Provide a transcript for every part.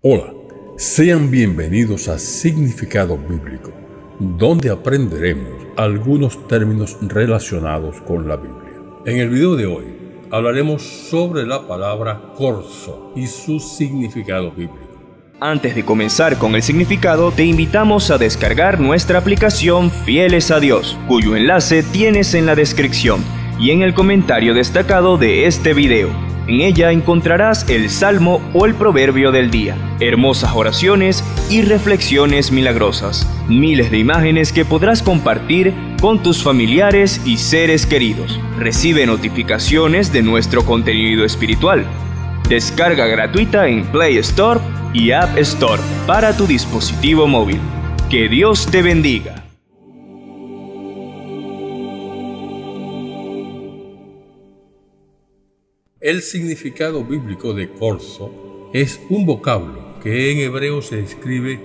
Hola, sean bienvenidos a Significado Bíblico, donde aprenderemos algunos términos relacionados con la Biblia. En el video de hoy hablaremos sobre la palabra corzo y su significado bíblico. Antes de comenzar con el significado, te invitamos a descargar nuestra aplicación Fieles a Dios, cuyo enlace tienes en la descripción y en el comentario destacado de este video. En ella encontrarás el salmo o el proverbio del día, hermosas oraciones y reflexiones milagrosas, miles de imágenes que podrás compartir con tus familiares y seres queridos. Recibe notificaciones de nuestro contenido espiritual. Descarga gratuita en Play Store y App Store para tu dispositivo móvil. Que Dios te bendiga. El significado bíblico de corzo es un vocablo que en hebreo se escribe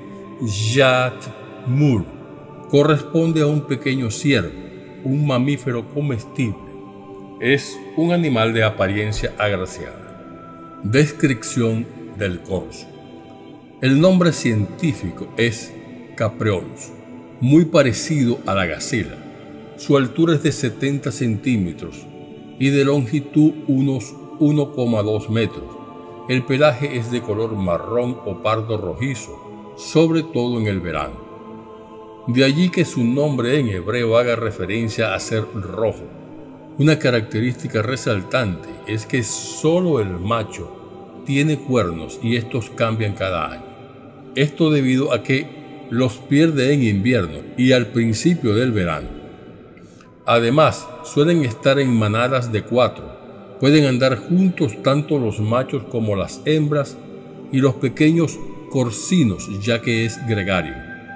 yat-mur. Corresponde a un pequeño ciervo, un mamífero comestible. Es un animal de apariencia agraciada. Descripción del corzo. El nombre científico es Capreolus, muy parecido a la gacela. Su altura es de 70 centímetros y de longitud unos 1,2 metros. El pelaje es de color marrón o pardo rojizo, sobre todo en el verano. De allí que su nombre en hebreo haga referencia a ser rojo. Una característica resaltante es que solo el macho tiene cuernos y estos cambian cada año. Esto debido a que los pierde en invierno y al principio del verano. Además, suelen estar en manadas de 4. Pueden andar juntos tanto los machos como las hembras y los pequeños corcinos, ya que es gregario.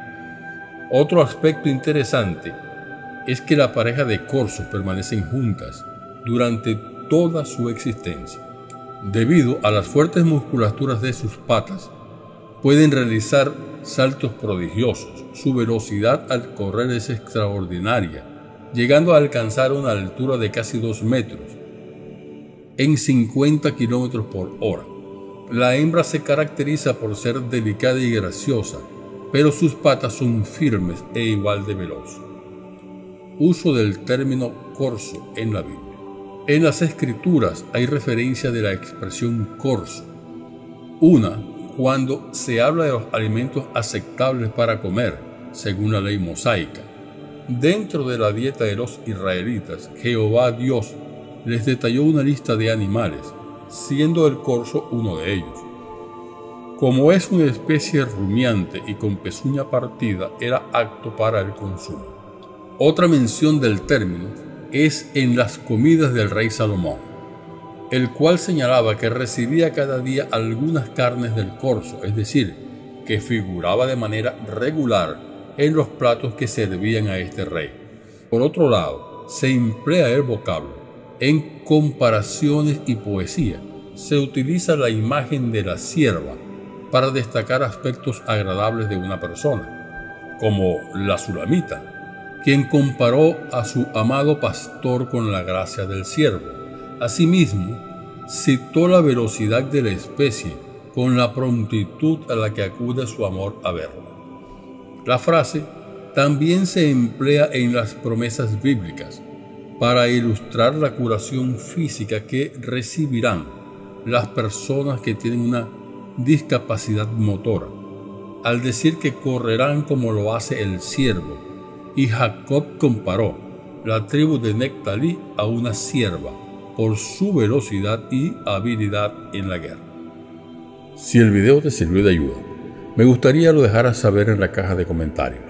Otro aspecto interesante es que la pareja de corzos permanecen juntas durante toda su existencia. Debido a las fuertes musculaturas de sus patas, pueden realizar saltos prodigiosos. Su velocidad al correr es extraordinaria, llegando a alcanzar una altura de casi 2 metros en 50 kilómetros por hora. La hembra se caracteriza por ser delicada y graciosa, pero sus patas son firmes e igual de veloz. Uso del término corzo en la Biblia. En las Escrituras hay referencia de la expresión corzo. Una, cuando se habla de los alimentos aceptables para comer, según la ley mosaica. Dentro de la dieta de los israelitas, Jehová Dios les detalló una lista de animales, siendo el corzo uno de ellos. Como es una especie rumiante y con pezuña partida, era apto para el consumo. Otra mención del término es en las comidas del rey Salomón, el cual señalaba que recibía cada día algunas carnes del corzo, es decir, que figuraba de manera regular en los platos que servían a este rey. Por otro lado, se emplea el vocablo en comparaciones y poesía. Se utiliza la imagen de la sierva para destacar aspectos agradables de una persona, como la Sulamita, quien comparó a su amado pastor con la gracia del siervo. Asimismo, citó la velocidad de la especie con la prontitud a la que acude su amor a verla. La frase también se emplea en las promesas bíblicas para ilustrar la curación física que recibirán las personas que tienen una discapacidad motora, al decir que correrán como lo hace el ciervo, y Jacob comparó la tribu de Neftalí a una sierva por su velocidad y habilidad en la guerra. Si el video te sirvió de ayuda, me gustaría lo dejaras saber en la caja de comentarios.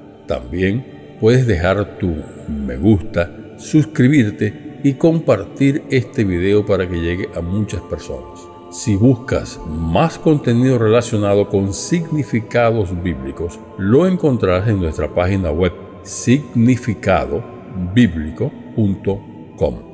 También puedes dejar tu me gusta, suscribirte y compartir este video para que llegue a muchas personas. Si buscas más contenido relacionado con significados bíblicos, lo encontrarás en nuestra página web significadobiblico.com.